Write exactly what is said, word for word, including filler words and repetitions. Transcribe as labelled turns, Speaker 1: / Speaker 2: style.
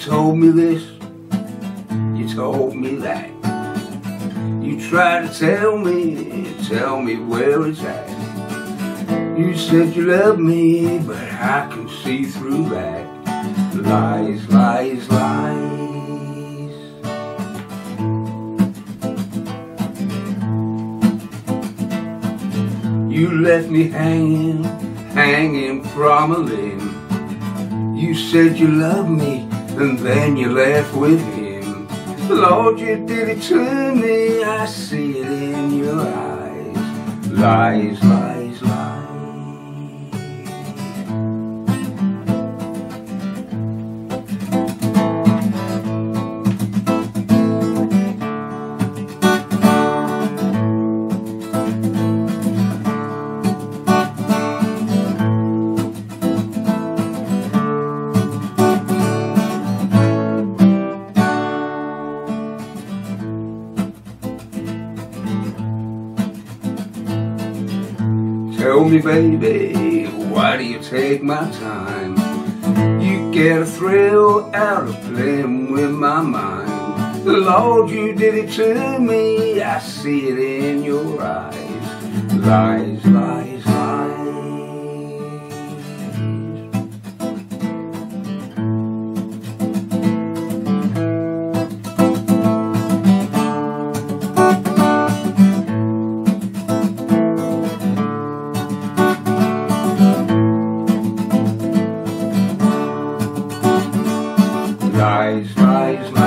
Speaker 1: told me this, you told me that. You tried to tell me, tell me where it's at. You said you loved me, but I can see through that. Lies, lies, lies. You left me hanging, hanging from a limb. You said you loved me, and then you left with him. Lord, you did it to me, I see it in your eyes. Lies, lies, lies. Tell me, baby, why do you take my time? You get a thrill out of playing with my mind. Lord, you did it to me, I see it in your eyes. Lies, lies, lies. Lies, lies, lies.